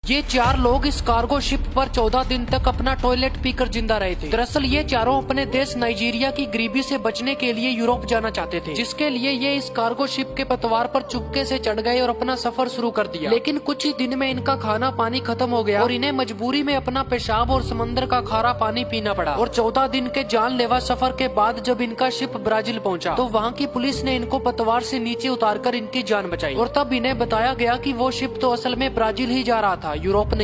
ये 4 लोग इस कार्गो शिप पर 14 दिन तक अपना टॉयलेट पीकर जिंदा रहे थे। दरअसल ये चारों अपने देश नाइजीरिया की गरीबी से बचने के लिए यूरोप जाना चाहते थे, जिसके लिए ये इस कार्गो शिप के पतवार पर चुपके से चढ़ गए और अपना सफर शुरू कर दिया। लेकिन कुछ ही दिन में इनका खाना पानी खत्म हो गया और इन्हें मजबूरी में अपना पेशाब और समंदर का खारा पानी पीना पड़ा। और 14 दिन के जानलेवा सफर के बाद जब इनका शिप ब्राजील पहुंचा तो वहाँ की पुलिस ने इनको पतवार से नीचे उतारकर इनकी जान बचाई। और तब इन्हें बताया गया कि वो शिप तो असल में ब्राजील ही जा रहा था, यूरोप नहीं।